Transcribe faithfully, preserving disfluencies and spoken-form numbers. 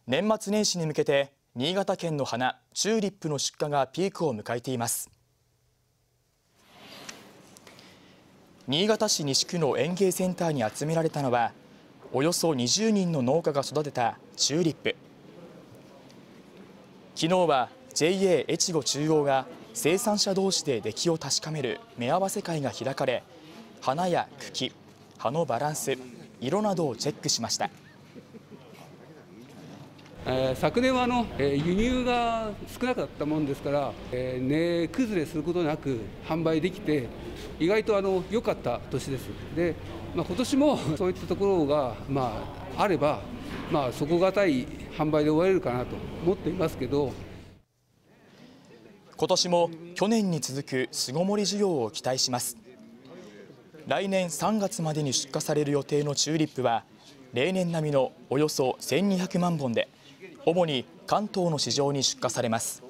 年末年始に向けて新潟県の花チューリップの出荷がピークを迎えています。新潟市西区の園芸センターに集められたのはおよそにじゅうにんの農家が育てたチューリップ。昨日は ジェイエー 越後中央が生産者同士で出来を確かめる目合わせ会が開かれ、花や茎、葉のバランス、色などをチェックしました。 えー、昨年はあの、えー、輸入が少なかったもんですから、えー、値崩れすることなく販売できて、意外とあの良かった年です。で、まあ、今年もそういったところが、まあ、あれば、まあ、底堅い販売で終われるかなと思っていますけど、 今年も去年に続く巣ごもり需要を期待します。来年さんがつまでに出荷される予定のチューリップは例年並みのおよそせんにひゃくまんぼんで、主に関東の市場に出荷されます。